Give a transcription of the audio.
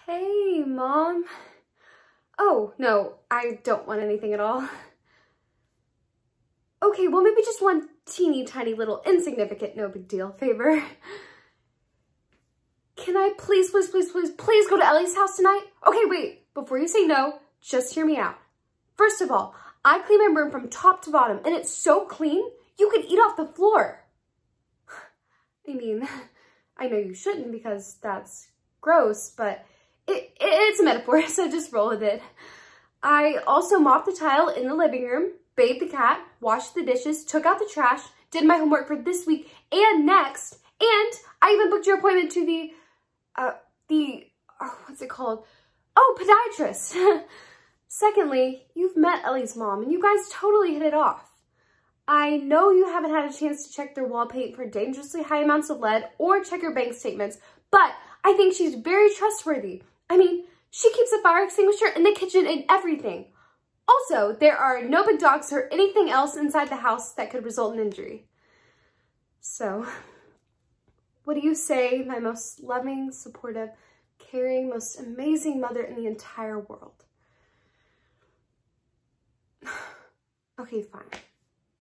Hey, Mom. Oh, no, I don't want anything at all. Okay, well, maybe just one teeny tiny little insignificant, no big deal favor. Can I please go to Ellie's house tonight? Okay, wait, before you say no, just hear me out. First of all, I clean my room from top to bottom and it's so clean, you could eat off the floor. I mean, I know you shouldn't because that's gross, but it's a metaphor, so just roll with it. I also mopped the tile in the living room, bathed the cat, washed the dishes, took out the trash, did my homework for this week and next, and I even booked your appointment to what's it called? Oh, podiatrist. Secondly, you've met Ellie's mom and you guys totally hit it off. I know you haven't had a chance to check their wall paint for dangerously high amounts of lead or check your bank statements, but I think she's very trustworthy. I mean, she keeps a fire extinguisher in the kitchen and everything. Also, there are no big dogs or anything else inside the house that could result in injury. So, what do you say, my most loving, supportive, caring, most amazing mother in the entire world? Okay, fine.